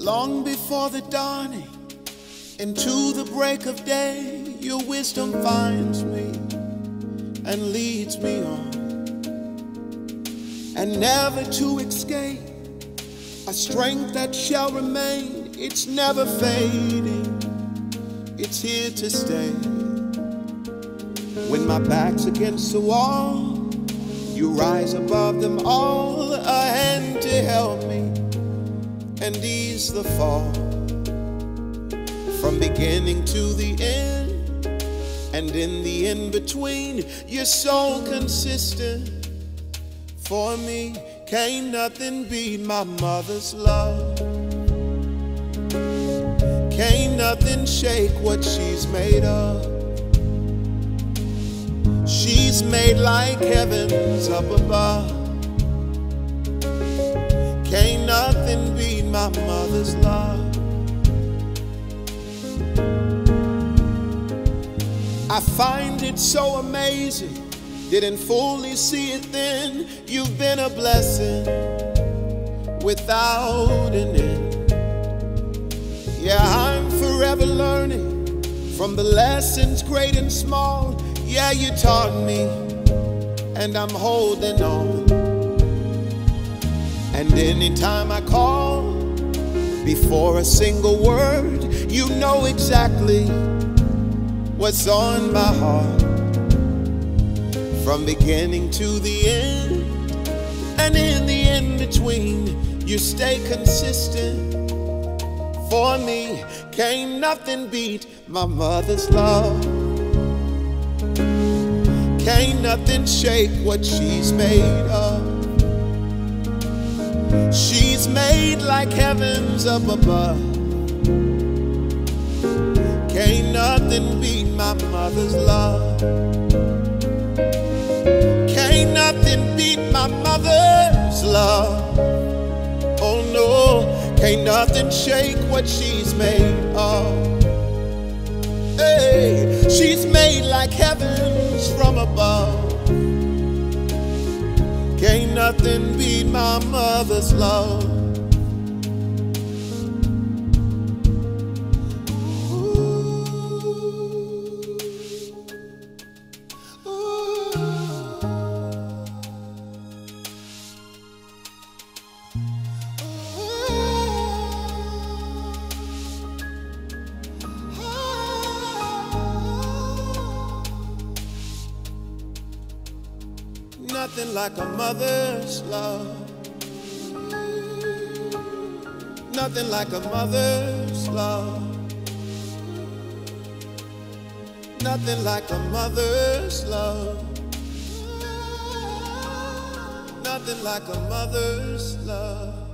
Long before the dawning, into the break of day, your wisdom finds me and leads me on, and never to escape, a strength that shall remain. It's never fading, it's here to stay. When my back's against the wall, you rise above them all, a hand to help me and ease the fall. From beginning to the end, and in the in-between, you're so consistent. For me, can't nothing beat my mother's love. Can't nothing shake what she's made of. She's made like heavens up above. Can't nothing beat my mother's love. I find it so amazing, didn't fully see it then. You've been a blessing without an end. Yeah, I'm forever learning from the lessons great and small. Yeah, you taught me, and I'm holding on. And anytime I call, before a single word, you know exactly what's on my heart. From beginning to the end, and in the in-between, you stay consistent. For me, can't nothing beat my mother's love. Can't nothing shake what she's made of. She's made like heavens up above. Can't nothing beat my mother's love. Can't nothing beat my mother's love. Oh no, can't nothing shake what she's made of. Hey, she's made like heavens from above. Can't nothing beat my mother's love. Nothing like a mother's love. Nothing like a mother's love. Nothing like a mother's love. Nothing like a mother's love.